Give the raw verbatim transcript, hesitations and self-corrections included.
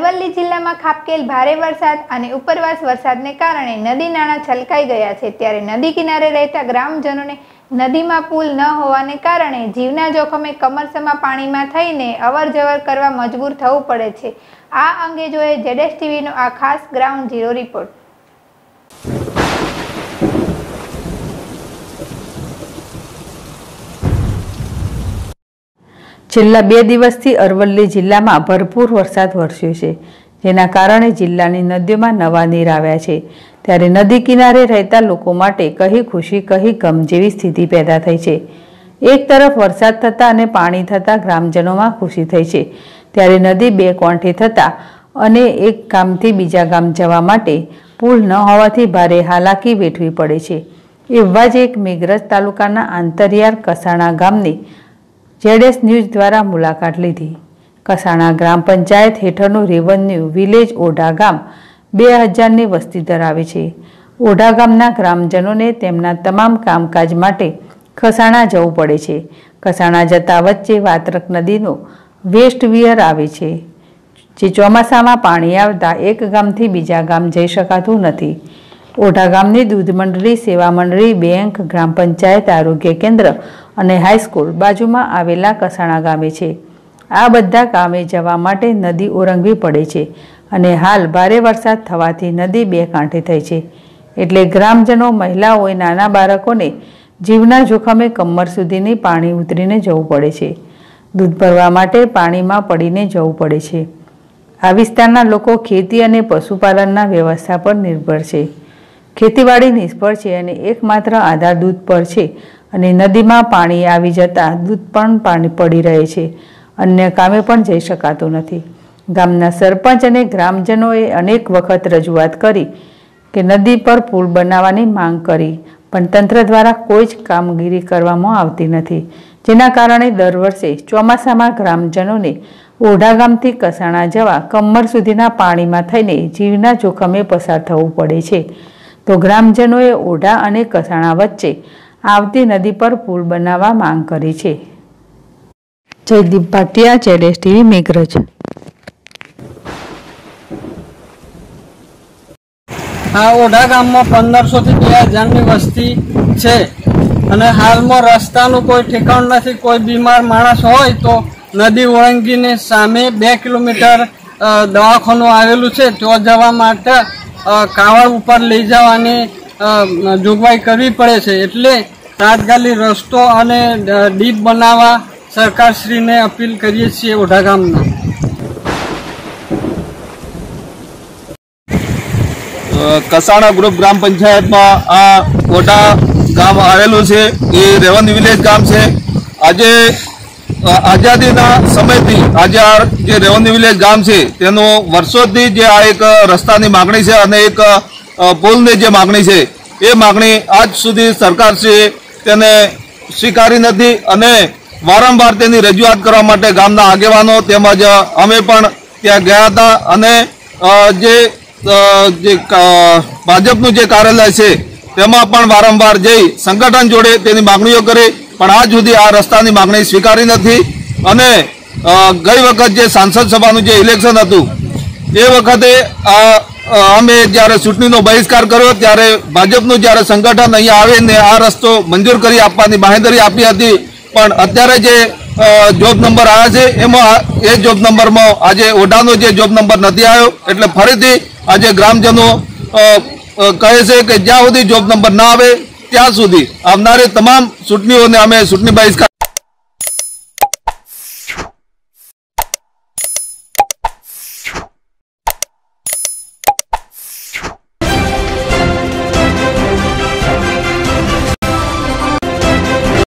અરવલ્લી જિલ્લામાં ખાબકેલ ભારે વરસાદ અને ઉપરવાસ વરસાદને કારણે નદી નાળા છલકાઈ ગયા છે। ત્યારે નદી કિનારે રહેતા ગ્રામજનોને નદીમાં પુલ ન હોવાને કારણે જીવના જોખમે કમરસમાં પાણીમાં થઈને અવર જવર કરવા મજબૂર થવું પડે છે। આ અંગે જોઈએ જેડેશ ટીવીનો આ ખાસ ગ્રાઉન્ડ ઝીરો રિપોર્ટ। છેલ્લા બે દિવસથી અરવલ્લી જિલ્લામાં ભરપૂર વરસાદ વરસ્યો છે, જેના કારણે જિલ્લાની નદીઓમાં નવા નીર આવ્યા છે। ત્યારે નદી કિનારે રહેતા લોકો માટે કહી ખુશી કહી ગમ જેવી સ્થિતિ પેદા થઈ છે। એક તરફ વરસાદ થતાં અને પાણી થતાં ગ્રામજનોમાં ખુશી થઈ છે, ત્યારે નદી બે કોણથી થતાં અને એક ગામથી બીજા ગામ જવા માટે પુલ ન હોવાથી ભારે હાલાકી વેઠવી પડે છે। એવા જ એક મેઘરજ તાલુકાના આંતરિયાળ કસાણા ગામની જેડેશ ન્યૂઝ દ્વારા મુલાકાત લીધી। કસાણા ગ્રામ પંચાયત હેઠળનું રેવન્યુ વિલેજ ઓઢા ગામ બે હજારની વસ્તી ધરાવે છે। ઓઢા ગામના ગ્રામજનોને તેમના તમામ કામકાજ માટે કસાણા જવું પડે છે। કસાણા જતા વચ્ચે વાત્રક નદીનો વેસ્ટ વિયર આવે છે, જે ચોમાસામાં પાણી આવતા એક ગામથી બીજા ગામ જઈ શકાતું નથી। ઓઢા ગામની દૂધ મંડળી, સેવા મંડળી, બેંક, ગ્રામ પંચાયત, આરોગ્ય કેન્દ્ર અને હાઈસ્કૂલ બાજુમાં આવેલા કસાણા ગામે છે। આ બધા ગામે જવા માટે નદી ઓરંગવી પડે છે અને હાલ ભારે વરસાદ થવાથી નદી બે કાંઠે થઈ છે, એટલે ગ્રામજનો, મહિલાઓએ નાના બાળકોને જીવના જોખમે કમર સુધીની પાણી ઉતરીને જવું પડે છે। દૂધ ભરવા માટે પાણીમાં પડીને જવું પડે છે। આ વિસ્તારના લોકો ખેતી અને પશુપાલનના વ્યવસ્થા પર નિર્ભર છે। ખેતીવાડી નિષ્ફળ છે અને એકમાત્ર આધાર દૂધ પર છે અને નદીમાં પાણી આવી જતાં દૂધ પણ પાણી પડી રહે છે, અન્ય કામે પણ જઈ શકાતું નથી। ગામના સરપંચ અને ગ્રામજનોએ અનેક વખત રજૂઆત કરી કે નદી પર પુલ બનાવવાની માંગ કરી, પણ તંત્ર દ્વારા કોઈ જ કામગીરી કરવામાં આવતી નથી, જેના કારણે દર વર્ષે ચોમાસામાં ગ્રામજનોને ઓઢા ગામથી કસાણા જવા કમર સુધીના પાણીમાં થઈને જીવના જોખમે પસાર થવું પડે છે। તો ગ્રામજનોએ ઓઢા અને કસાણા વચ્ચે આવતી નદી પર પુલ બનાવવા માંગ કરી છે। જયદીપ ભાટિયા, જેડેશ ટીવી, મેઘરજ। આ ઓઢા ગામમાં પંદરસો થી બે હજારની વસ્તી છે અને હાલમાં રસ્તાનું કોઈ ઠેકાણ નથી। કોઈ બીમાર માણસ હોય તો નદી ઓળંગીને સામે બે કિલોમીટર દવાખાનું આવેલું છે, ત્યાં જવા માટે કાવડ ઉપર લઈ જવાની જોગવાઈ કરવી પડે છે। એટલે તાત્કાલિક રસ્તો અને ડીપ બનાવવા સરકારશ્રીને અપીલ કરીએ છીએ ઓઢા ગામના। કસાણા ગ્રુપ ગ્રામ પંચાયતમાં આ ઓઢા ગામ આવેલું છે, એ રેવન્યુ વિલેજ ગામ છે। આજે આઝાદીના સમયથી આજે આ જે રેવન્યુ વિલેજ ગામ છે તેનો વર્ષોથી જે આ એક રસ્તાની માગણી છે અને એક પુલની જે માગણી છે, એ માગણી આજ સુધી સરકારશ્રીએ તેને સ્વીકારી નથી અને વારંવાર તેની રજૂઆત કરવા માટે ગામના આગેવાનો તેમજ અમે પણ ત્યાં ગયા હતા અને જે જે ભાજપનું જે કાર્યાલય છે તેમાં પણ વારંવાર જઈ સંગઠન જોડે તેની માગણીઓ કરી, પણ આજ સુધી આ રસ્તાની માગણી સ્વીકારી નથી। અને ગઈ વખત જે સાંસદ સભાનું જે ઇલેક્શન હતું એ વખતે અમે જ્યારે ચૂંટણીનો બહિષ્કાર કર્યો ત્યારે ભાજપનું જ્યારે સંગઠન અહીંયા આવીને આ રસ્તો મંજૂર કરી આપવાની બાંહેધરી આપી હતી, પણ અત્યારે જે જોબ નંબર આવ્યા છે એમાં એ જોબ નંબરમાં આજે ઓઢાનો જે જોબ નંબર નથી આવ્યો, એટલે ફરીથી આજે ગ્રામજનો કહે છે કે જ્યાં સુધી જોબ નંબર ના આવે ત્યાં સુધી આવનારી તમામ ચૂંટણીઓને અમે ચૂંટણી બહિષ્કાર